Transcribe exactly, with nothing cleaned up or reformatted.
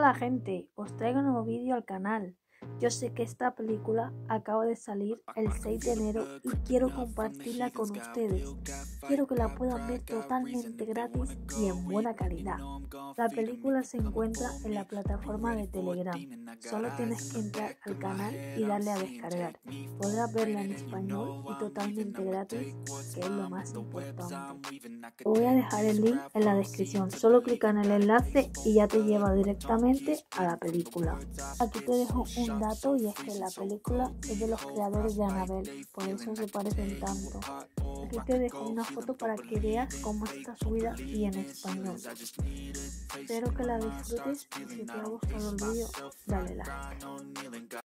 Hola gente, os traigo un nuevo vídeo al canal. Yo sé que esta película acaba de salir el seis de enero y quiero compartirla con ustedes. Quiero que la puedan ver totalmente gratis y en buena calidad. La película se encuentra en la plataforma de Telegram. Solo tienes que entrar al canal y darle a descargar. Podrás verla en español y totalmente gratis, que es lo más importante. Te voy a dejar el link en la descripción. Solo clica en el enlace y ya te lleva directamente a la película. Aquí te dejo un dato, y es que la película es de los creadores de Annabelle, por eso se parecen tanto. Aquí te dejo una foto para que veas cómo está subida y en español. Espero que la disfrutes y si te ha gustado el vídeo, dale like.